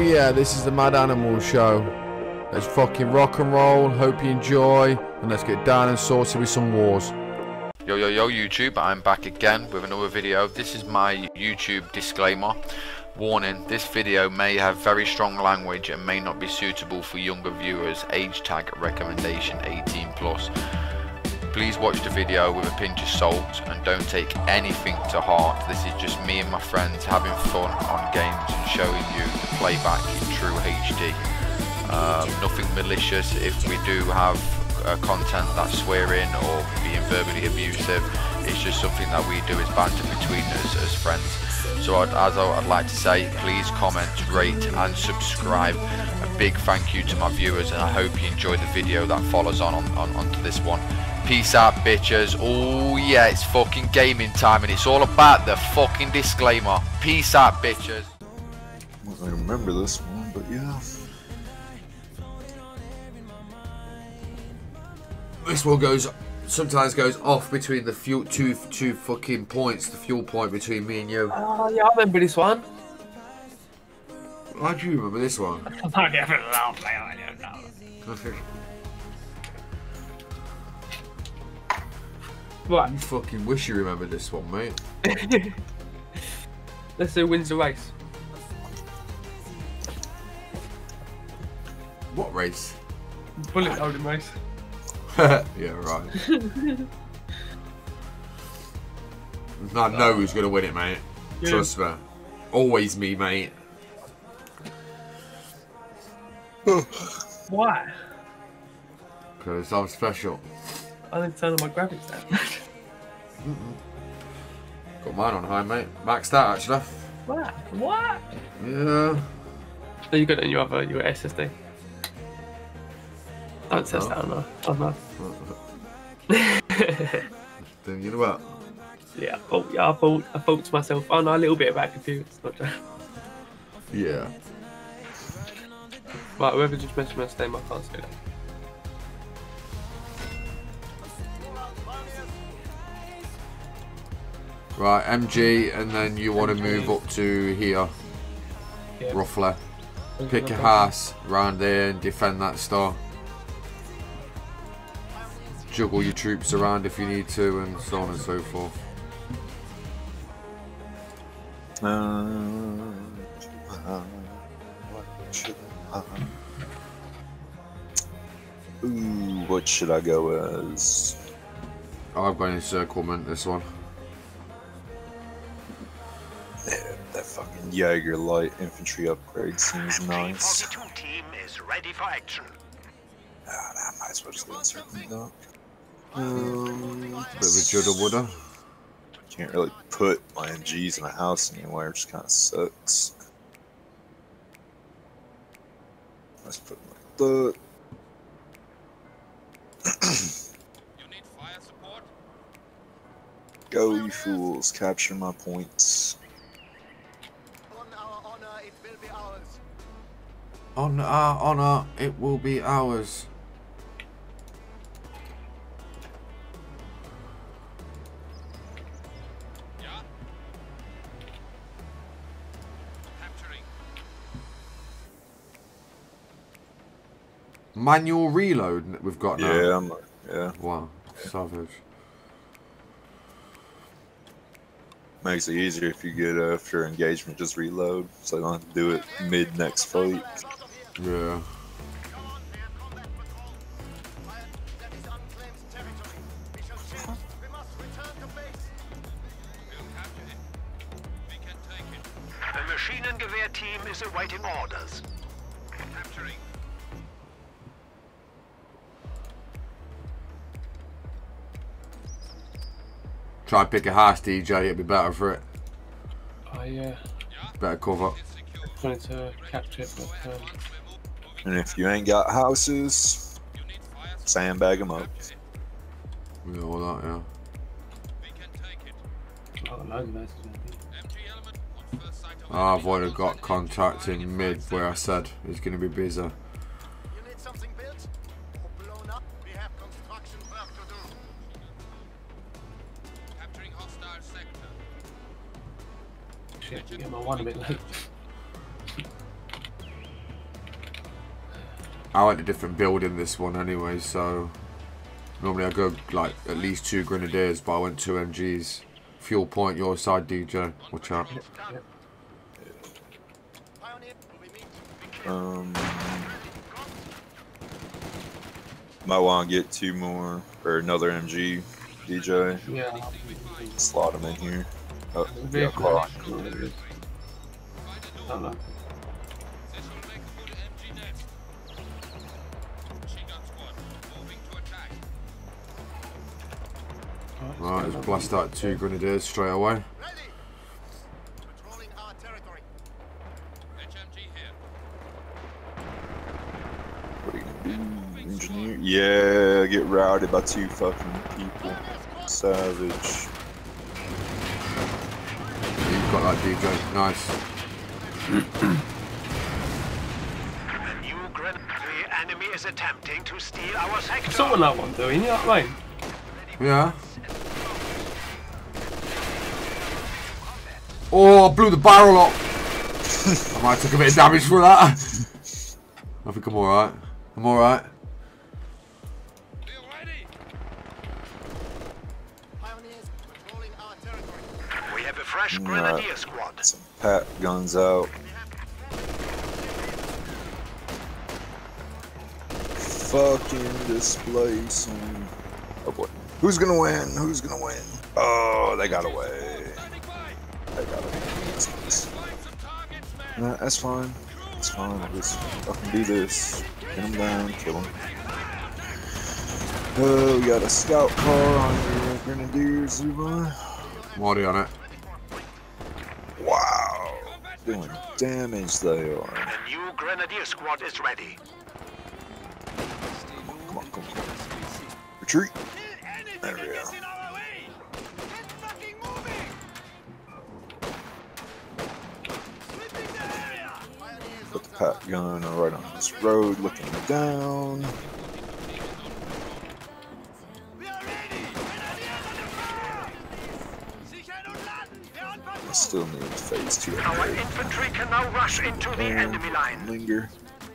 yeah, this is the Mad Animal Show. Let's fucking rock and roll, hope you enjoy, and let's get down and saucy with some wars. Yo YouTube, I'm back again with another video. This is my YouTube disclaimer. Warning, this video may have very strong language and may not be suitable for younger viewers. Age tag recommendation 18+. Please watch the video with a pinch of salt and don't take anything to heart. This is just me and my friends having fun on games and showing you the playback in true HD. Nothing malicious. If we do have content that's swearing or being verbally abusive, it's just something that we do as banter between us as friends. So I'd like to say, please comment, rate and subscribe. A big thank you to my viewers, and I hope you enjoy the video that follows onto this one. Peace out, bitches. Oh yeah, it's fucking gaming time and it's all about the fucking disclaimer. Peace out, bitches. I don't remember this one, but yeah. This one sometimes goes off between the two fucking points, the fuel point between me and you. Oh yeah, I remember this one. How do you remember this one? I don't know. Right. You fucking wish you remembered this one, mate. Let's see who wins the race. What race? Bullet loading race. Yeah, right. I know who's gonna win it, mate. Yeah. Trust me. Always me, mate. Why? Because I'm special. I didn't turn on my graphics down. Got mine on high, mate. Maxed out, actually. What? What? Yeah. So you got it in your SSD. Don't test that on there. Oh no. Then you know what? Yeah, I thought to myself, oh no, a little bit about computers, not just. Yeah. Right, whoever just mentioned my name, I can't say that. Right, MG, and then you want to move up to here, Yeah. roughly. Pick your house around there and defend that star. Juggle your troops around if you need to, and so on and so forth. Ooh, what should I go as? I'm going encirclement this one. Yeah, that fucking Jaeger light infantry upgrade seems nice. Team is ready for action. I might as well just go encirclement though. Bit of a judder woulda. Can't really put my MGs in a house anywhere, which kind of sucks. Let's put them like that. You need fire support? Go, you fools, capture my points. On our honor, it will be ours. On our honour, it will be ours. Yeah. Capturing. Manual reload we've got now. Yeah, yeah. Wow, savage. Makes it easier if you get after engagement, just reload, so I don't have to do it mid next fight. Yeah. The Maschinengewehr team is awaiting orders. Capturing. Try and pick a house, DJ, it'd be better for it. I Better cover. wanted to capture it, but And if you ain't got houses, sandbag them up. Yeah, all that, yeah. I don't know, man. I've already got contact in mid where I said he's going to be busy. You need something built or blown up? We have construction work to do. Capturing hostile sector. Shit, get my one a bit late. I went a different building this one anyway, so normally I go like at least 2 grenadiers, but I went 2 MGs. Fuel point your side, DJ. Watch out. Might want to get 2 more or another MG, DJ. Yeah. Slot them in here. Oh, yeah, Vehicle. car. Hello. Right, let's blast out 2 grenadiers straight away. Ready. Patrolling our territory. What are you gonna do, engineer? Yeah, get routed by 2 fucking people. Savage. You've got that, DJ. Nice. A new grenade. The enemy is attempting to steal our sector. Someone that one doing, you know what I mean? Yeah. Oh, I blew the barrel up. I might take a bit of damage for that. I think I'm alright. I'm alright. Pioneers patrolling our territory. We have a fresh grenadier squad. Some pat guns out. Fucking displacing. Oh boy. Who's gonna win? Who's gonna win? Oh, they got away. They got away. That's nice. Nah, that's fine. It's fine. I'll just fucking do this. Pin them down, kill them. Oh, we got a scout car on your grenadiers, Zuba. I'm already on it. Wow. Doing damage they are. A new grenadier squad is ready. Come on, come on. Retreat. There we go. Put the pat gun right on this road, looking down. I still need phase 2 Our upgrade. infantry can now rush into the enemy line. Linger.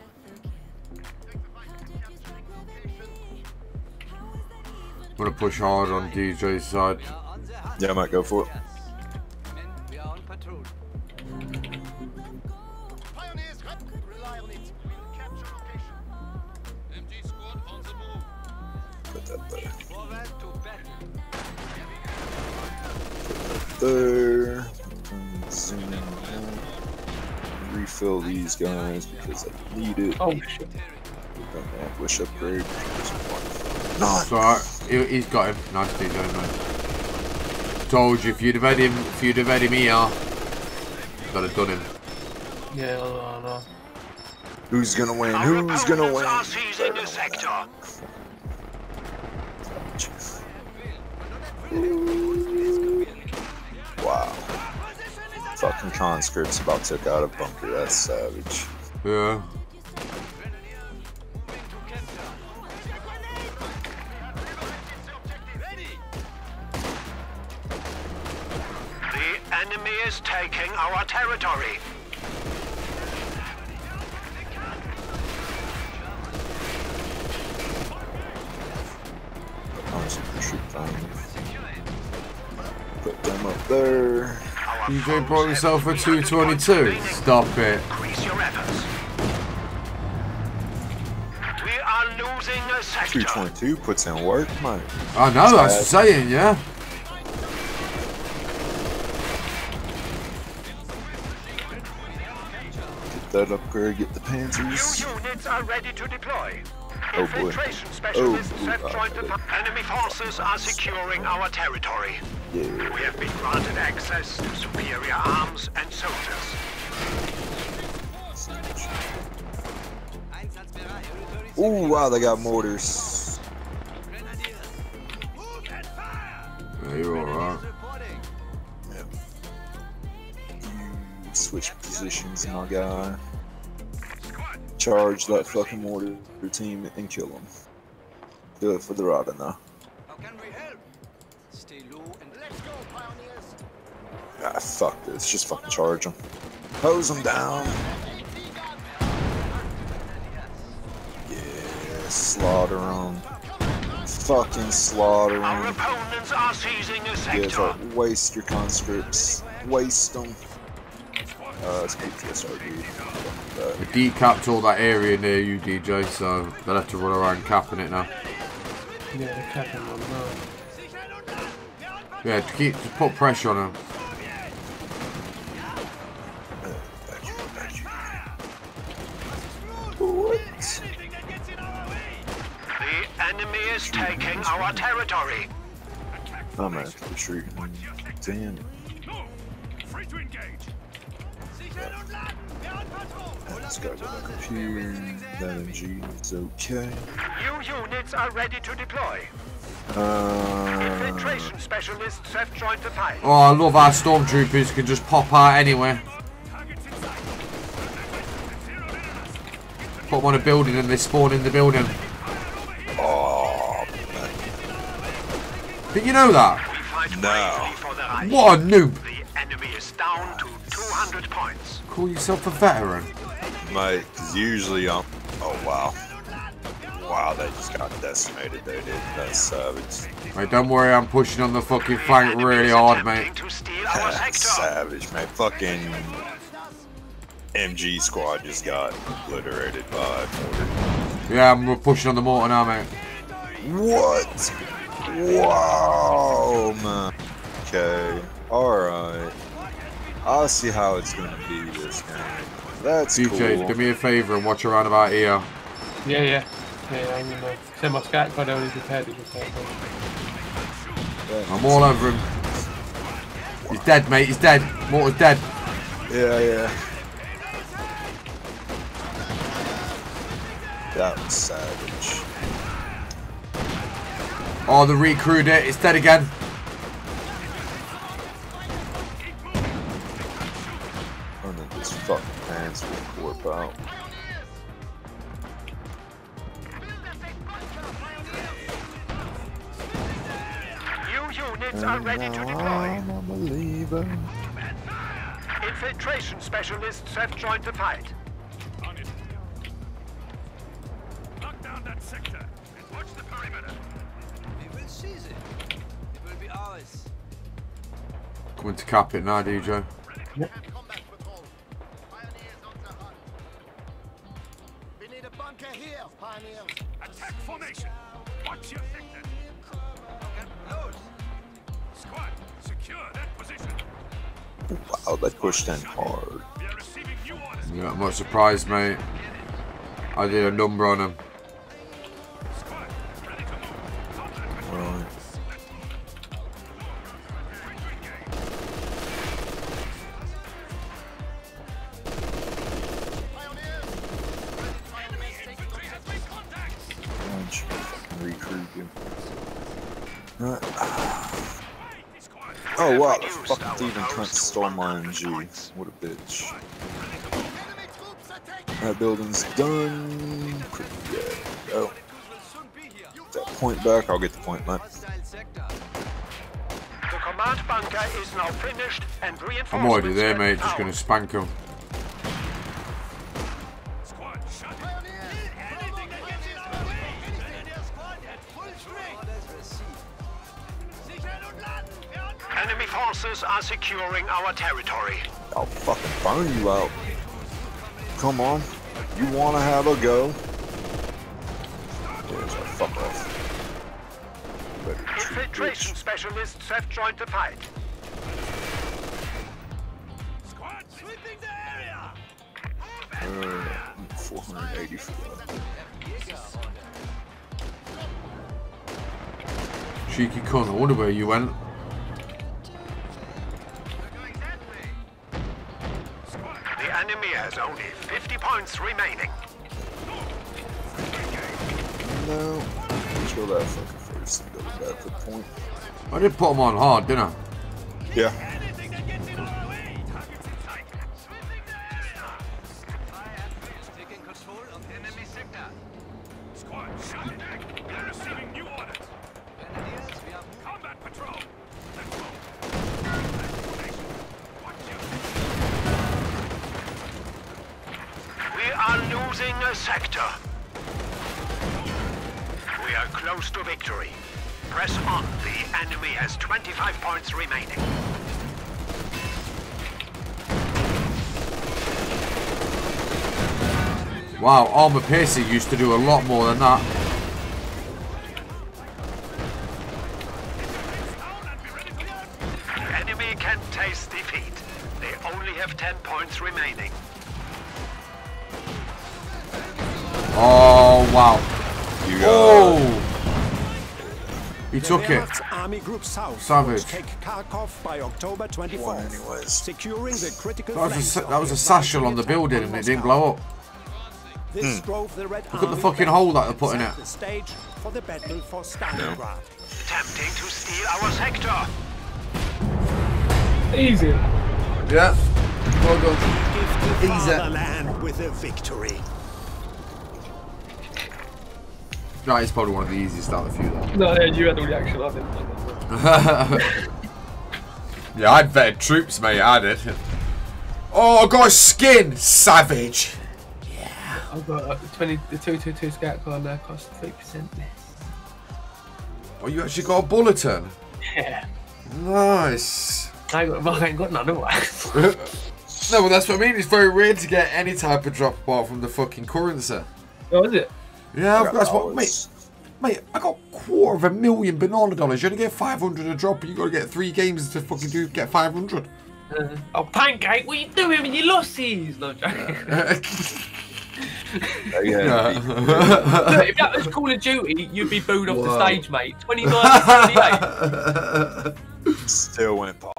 I'm gonna push hard on DJ's side. Yeah, I might go for it. Pioneers, rely on it. We'll capture location. Put that there. Put that there. Zoom in. Refill these guys because I need it. Oh shit. Ambush upgrade. Not. It's alright. He's got him. Nice DJ, man. Told you if you'd have had him here, I'd have done him. Yeah, no. Who's gonna win? Our Who's gonna opponents win? are seizing the sector. Wow. Fucking conscripts about took out a bunker. That's savage. Yeah. The enemy is taking our territory. Put them up there. Our DJ foes brought have himself a secured the 222. remaining. Stop it. Increase your efforts. We are losing a sector. 222 puts in work, mate. I know, that's the saying, yeah. Get that upgrade, get the New pansies. units are ready to deploy. Oh, boy. Infiltration specialists Oh, have boy. joined the enemy forces are securing our territory. Yeah. We have been granted access to superior arms and soldiers. Ooh, wow, they got mortars. Yeah, you're alright. Yep. You switch positions, my guy. Charge that fucking mortar team and kill them. Do it for the Rada now. Let's go, pioneers. Ah, fuck this. Just fucking charge them. Hose them down. Yeah. Slaughter them. Fucking slaughter Our them. opponents are seizing a Yeah, sector. it's like, waste your conscripts. Waste them. It's PTSD. We decapped all that area near you, DJ, so they'll have to run around capping it now. Yeah, they're capping on now. Yeah, to put pressure on them. What? The enemy is taking our territory. I'm actually shooting. Damn. Free to engage. Let's go back up here. That MG is okay. New units are ready to deploy. Infiltration specialists have joined the fight. Oh, I love our stormtroopers can just pop out anywhere. Put them on a building and they spawn in the building. Oh, Did you know that? We fight No. bravely for the right. What a noob. The enemy is down to 200 points. Call yourself a veteran. mate, because usually I'm. Oh, wow. Wow, they just got decimated, they did. That's savage. Mate, don't worry, I'm pushing on the fucking flank really hard, mate. Attempting to steal our That's sector. savage, man. Fucking MG squad just got obliterated by mortar. Yeah, we're pushing on the mortar now, mate. What? Wow, man. Okay, alright. I'll see how it's gonna be this game. That's DJ, cool. do me a favour and watch around about here. Yeah, I'm gonna send my scat card only prepared to prepare. I'm all over him. He's dead, mate, he's dead. Mortar's dead. Yeah. That was savage. Oh, the recruit it, it's dead again. And then this fucking pants will warp out. New units are ready to deploy. I'm a believer. Infiltration specialists have joined the fight. On it. Lock down that sector and watch the perimeter. We will seize it. It will be ours. Coming to cap it now, DJ. Combat patrol. Pioneers on the hunt. We need a bunker here, pioneers. Attack formation. Watch your sector. Close. Squad, secure that position. Wow, they pushed in hard. We are receiving new orders. Yeah, I'm not surprised, mate. I did a number on him. Squad, ready to move. Combat patrol. Right. Enemy infantry has made contact. Why don't you fucking recruit you? Squad, Oh wow, the reduced fucking our thieving foes cunt to stole my 100 MG. points. What a bitch. enemy troops attacking. That building's done. Pretty good. Oh, Will soon be here. that point back. I'll get the point back. Hostile sector. The command bunker is now finished and reinforcements I'm already there, have mate. been Just found. gonna spank him. squad, shut it. Anything that gets in our way. Engineer squad at full strength. Orders received. Sichern und laden. Enemy forces are securing our territory. I'll fucking burn you out. Come on. You wanna have a go? There's our fuck off. Better retreat, Infiltration bitch. specialists have joined the fight. Squad, Sweeping the area. 484. Cheeky cunt. I wonder where you went. The enemy has only 50 points remaining. No. Kill that fucker first and go back to the point. I did put him on hard, didn't I? Yeah. Anything that gets in our way. targets in sight. Sweeping the area. Taking control of enemy sector. Squad, shut it. We are receiving new orders. Grenadiers, we are moving. Combat patrol. Let's go. Formation. Watch your We are losing a sector. We are close to victory. Press on. The enemy has 25 points remaining. Wow, armor piercing used to do a lot more than that. The enemy can taste defeat. They only have 10 points remaining. Oh, wow. You got Oh! He took it. Army Group South Savage. take Kharkov by October 24th, anyways. securing the critical That was flanks a, of that was the a satchel on advancing the building attack and on it didn't Moscow. blow up. This drove the Red Look at the Army fucking back hole that they and put in set it. the stage for the battle for Stalingrad. Attempting to steal our sector. Easy. Yeah. Well done. Gift the Easy. fatherland with a victory. That is probably one of the easiest out of the few though. No, yeah, you had all the action. I didn't. Yeah, I'd vetted troops, mate. I did. Oh, I got a skin, savage. I've got the 222 scout car now, cost 3% less. Oh, you actually got a bulletin. Yeah. Nice. I ain't got none, have I? No, but that's what I mean. It's very weird to get any type of drop apart from the fucking currency. Oh, is it? Yeah, that's what, mate. I got $250,000 banana dollars. You only get 500 a drop, and you got to get 3 games to fucking get 500. Oh, Pancake, what are you doing with your losses? No, I'm joking. Yeah. Look, if that was Call of Duty, you'd be booed off the stage, mate. 29 to 78. Still went past.